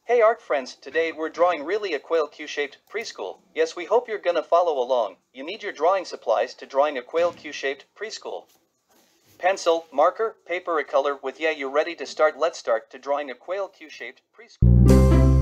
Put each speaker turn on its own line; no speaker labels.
Hey art friends, today we're drawing really a quail Q-shaped preschool. Yes, we hope you're gonna follow along. You need your drawing supplies to drawing a quail Q-shaped preschool. Pencil, marker, paper, a color with you ready to start. Let's start to drawing a quail Q-shaped preschool.